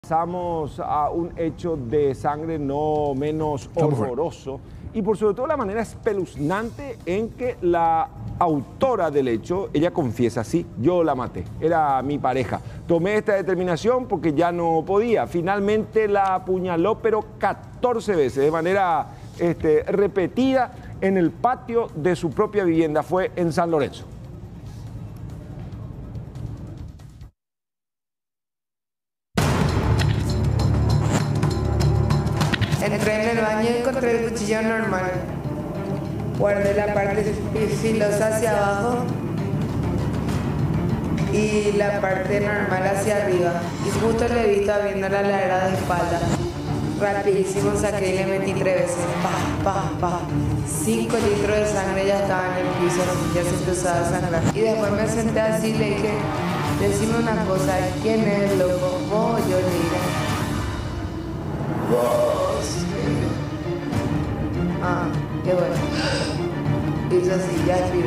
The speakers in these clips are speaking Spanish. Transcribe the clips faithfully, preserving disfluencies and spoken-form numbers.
Pasamos a un hecho de sangre no menos horroroso y por sobre todo la manera espeluznante en que la autora del hecho, ella confiesa, sí, yo la maté, era mi pareja. Tomé esta determinación porque ya no podía. Finalmente la apuñaló, pero catorce veces, de manera este, repetida, en el patio de su propia vivienda. Fue en San Lorenzo. Entré en el baño y encontré el cuchillo normal. Guardé la parte filosa hacia abajo y la parte normal hacia arriba. Y justo le he visto abriendo la ladera de espalda. Rapidísimo saqué y le metí tres veces. Pa, pa, pa. Cinco litros de sangre ya estaban en el piso, ya se empezaba a sangrar. Y después me senté así y le dije, decime una cosa, ¿quién es el loco? ¿Vos o yo? Le dije. Vos. Ah, qué bueno. Hizo así, ya expiró.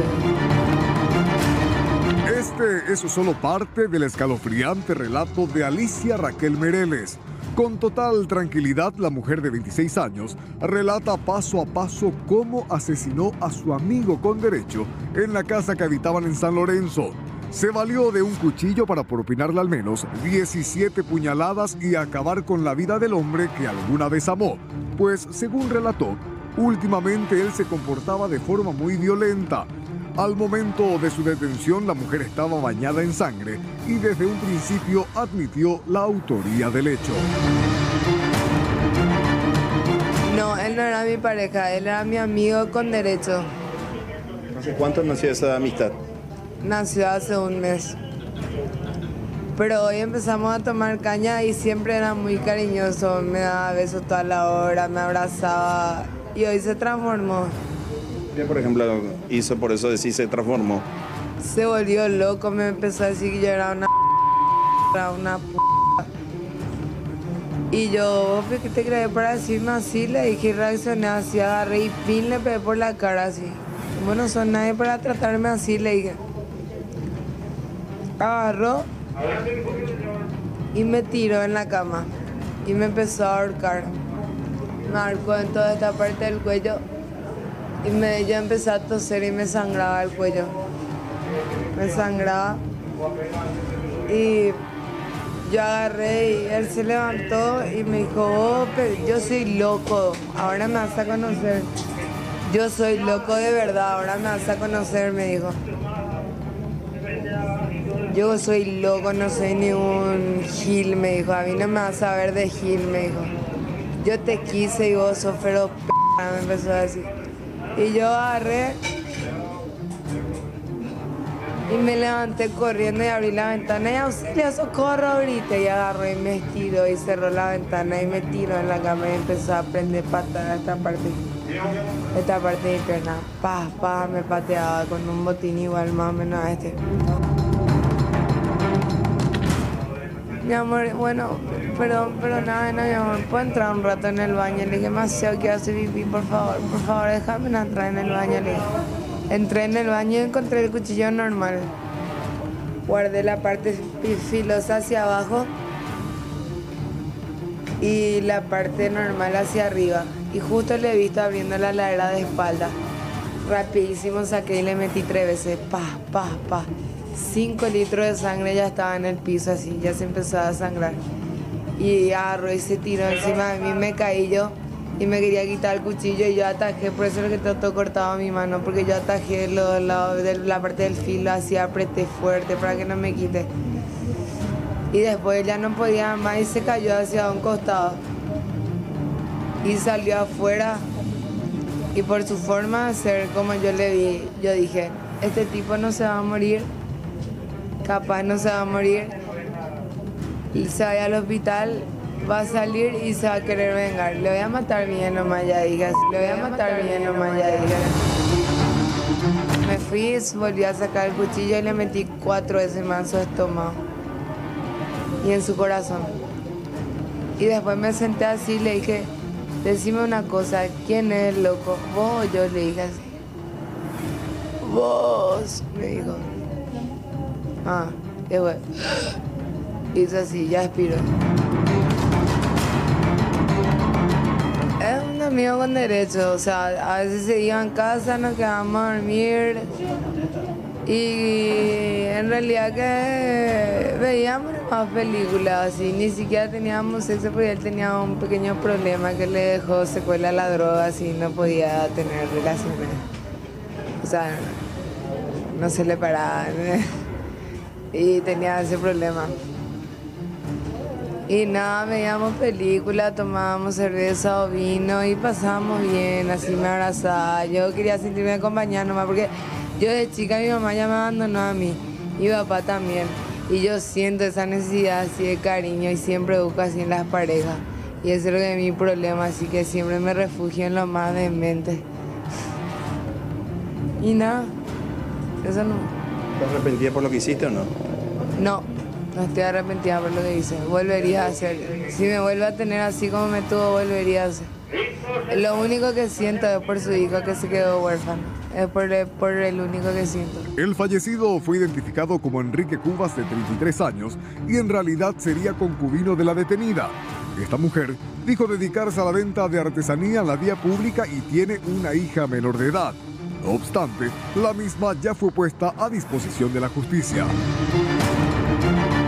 Este es solo parte del escalofriante relato de Alicia Raquel Mereles. Con total tranquilidad, la mujer de veintiséis años relata paso a paso cómo asesinó a su amigo con derecho en la casa que habitaban en San Lorenzo. Se valió de un cuchillo para propinarle al menos diecisiete puñaladas y acabar con la vida del hombre que alguna vez amó, pues, según relató, últimamente él se comportaba de forma muy violenta. Al momento de su detención, la mujer estaba bañada en sangre y desde un principio admitió la autoría del hecho. No, él no era mi pareja, él era mi amigo con derecho. ¿Hace cuánto nació esa amistad? Nació hace un mes. Pero hoy empezamos a tomar caña y siempre era muy cariñoso. Me daba besos toda la hora, me abrazaba y hoy se transformó. ¿Qué, por ejemplo, hizo por eso decir se transformó? Se volvió loco, me empezó a decir que yo era una era una p***. Y yo, ¿qué te crees para decirme así? Le dije y reaccioné así, agarré y pin le pegué por la cara así. Bueno, son nadie para tratarme así, le dije. Agarró y me tiró en la cama y me empezó a ahorcar. Me ahorcó en toda esta parte del cuello y me, yo empecé a toser y me sangraba el cuello. Me sangraba y yo agarré y él se levantó y me dijo, oh, pero yo soy loco, ahora me vas a conocer. Yo soy loco de verdad, ahora me vas a conocer, me dijo. Yo soy loco, no soy ni un gil, me dijo. A mí no me vas a ver de gil, me dijo. Yo te quise y vos sos pero p***, me empezó a decir. Y yo agarré y me levanté corriendo y abrí la ventana y auxilio, socorro ahorita. Y agarró y me estiró y cerró la ventana y me tiró en la cama y empezó a prender patada esta parte. Esta parte de mi pierna. Pa, pa, me pateaba con un botín igual más o menos a este. Mi amor, bueno, perdón, pero nada, no, mi amor, ¿puedo entrar un rato en el baño? Le dije, demasiado quiero hacer pipí, por favor, por favor, déjame entrar en el baño, le dije. Entré en el baño y encontré el cuchillo normal. Guardé la parte filosa hacia abajo y la parte normal hacia arriba. Y justo le he visto abriendo la ladera de espalda. Rapidísimo saqué y le metí tres veces, pa, pa, pa. Cinco litros de sangre ya estaba en el piso así, ya se empezó a sangrar. Y agarró y se tiró encima de mí, me caí yo y me quería quitar el cuchillo y yo atajé, por eso es lo que todo cortado mi mano, porque yo atajé los lados de la parte del filo, así apreté fuerte para que no me quite. Y después ya no podía más y se cayó hacia un costado. Y salió afuera y por su forma de ser como yo le vi, yo dije, este tipo no se va a morir. Capaz no se va a morir y se vaya al hospital, va a salir y se va a querer vengar. Le voy a matar bien nomás, ya digas. Le voy a matar bien nomás, ya digas. Me fui, volví a sacar el cuchillo y le metí cuatro veces más en su estómago y en su corazón. Y después me senté así y le dije, decime una cosa, ¿quién es el loco? ¿Vos o yo? Le dije así. Vos, me dijo. Ah, qué bueno. Hizo así, ya expiró. conmigo con derecho, o sea, a veces se iba en casa, nos quedábamos a dormir y en realidad que veíamos más películas y ni siquiera teníamos sexo porque él tenía un pequeño problema que le dejó secuela a la droga, así no podía tener relaciones, o sea, no se le paraban y tenía ese problema. Y nada, veíamos películas, tomábamos cerveza o vino y pasábamos bien, así me abrazaba. Yo quería sentirme acompañada nomás porque yo de chica mi mamá ya me abandonó a mí y mi papá también. Y yo siento esa necesidad así de cariño y siempre busco así en las parejas. Y ese es lo que es mi problema, así que siempre me refugio en lo más demente. Y nada, eso no. ¿Te arrepentís por lo que hiciste o no? No. No estoy arrepentida por lo que hice. Volvería a hacer. Si me vuelve a tener así como me tuvo, volvería a hacer. Lo único que siento es por su hijo que se quedó huérfano. Es por el, por el único que siento. El fallecido fue identificado como Enrique Cubas, de treinta y tres años, y en realidad sería concubino de la detenida. Esta mujer dijo dedicarse a la venta de artesanía en la vía pública y tiene una hija menor de edad. No obstante, la misma ya fue puesta a disposición de la justicia.